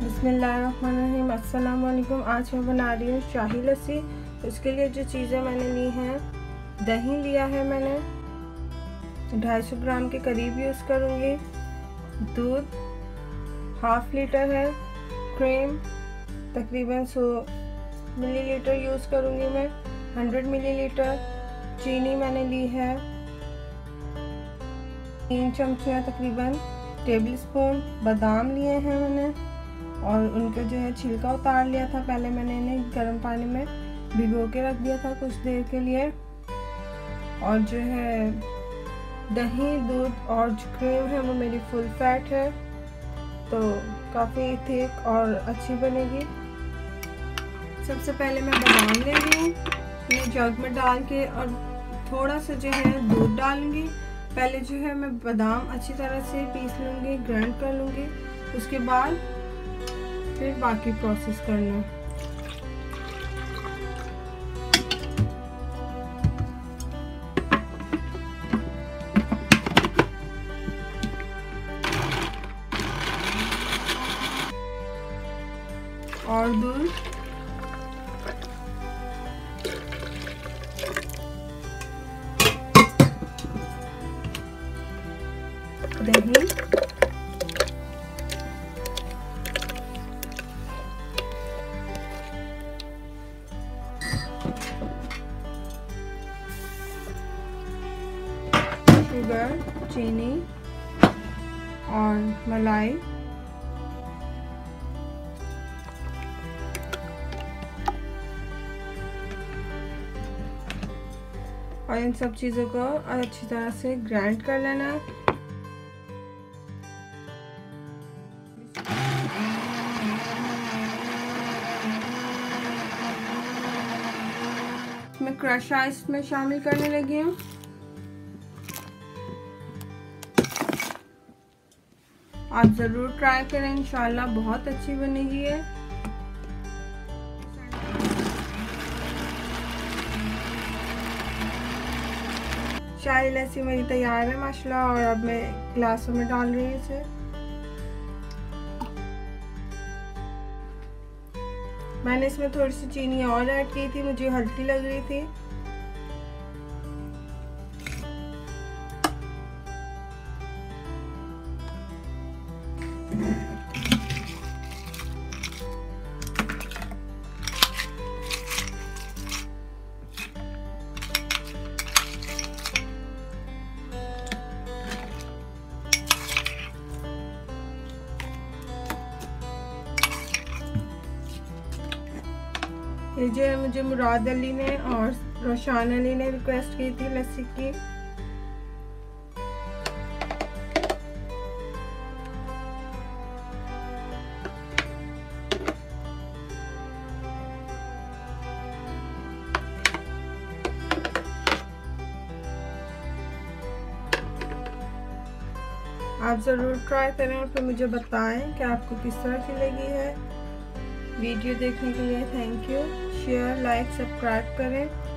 बिस्मिल्लाहिर्रहमानिर्रहीम। अस्सलाम वालेकुम। आज मैं बना रही हूँ शाही लस्सी। उसके लिए जो चीज़ें मैंने ली हैं, दही लिया है मैंने 250 ग्राम के करीब यूज़ करूँगी। दूध हाफ लीटर है। क्रीम तकरीबन 100 मिलीलीटर यूज़ करूँगी मैं। 100 मिलीलीटर चीनी मैंने ली है। 3 चमचे तकरीबन टेबल स्पून बादाम लिए हैं मैंने, और उनका जो है छिलका उतार लिया था। पहले मैंने इन्हें गर्म पानी में भिगो के रख दिया था कुछ देर के लिए। और जो है दही, दूध और जो क्रीम है वो मेरी फुल फैट है, तो काफ़ी थिक और अच्छी बनेगी। सबसे पहले मैं बादाम ले रही हूँ, इन्हें जग में डाल के, और थोड़ा सा जो है दूध डालूंगी। पहले जो है मैं बादाम अच्छी तरह से पीस लूँगी, ग्राइंड कर लूँगी। उसके बाद फिर बाकी प्रोसेस करना। और दूध, दही, शुगर, चीनी और मलाई। और इन सब चीज़ों को अच्छी तरह से ग्राइंड कर लेना है। मैं क्रश आइस में शामिल करने लगी हूँ। आप ज़रूर ट्राई करें, इंशाल्लाह बहुत अच्छी बनेगी है। शाही लस्सी मेरी तैयार है माशाल्लाह, और अब मैं ग्लासों में डाल रही हूँ इसे। मैंने इसमें थोड़ी सी चीनी और ऐड की थी, मुझे हल्की लग रही थी। ये जो है मुझे मुराद अली ने और रोशान अली ने रिक्वेस्ट की थी लस्सी की। आप ज़रूर ट्राई करें और फिर मुझे बताएं कि आपको किस तरह की लगी है। वीडियो देखने के लिए thank you. Share, like, subscribe करें।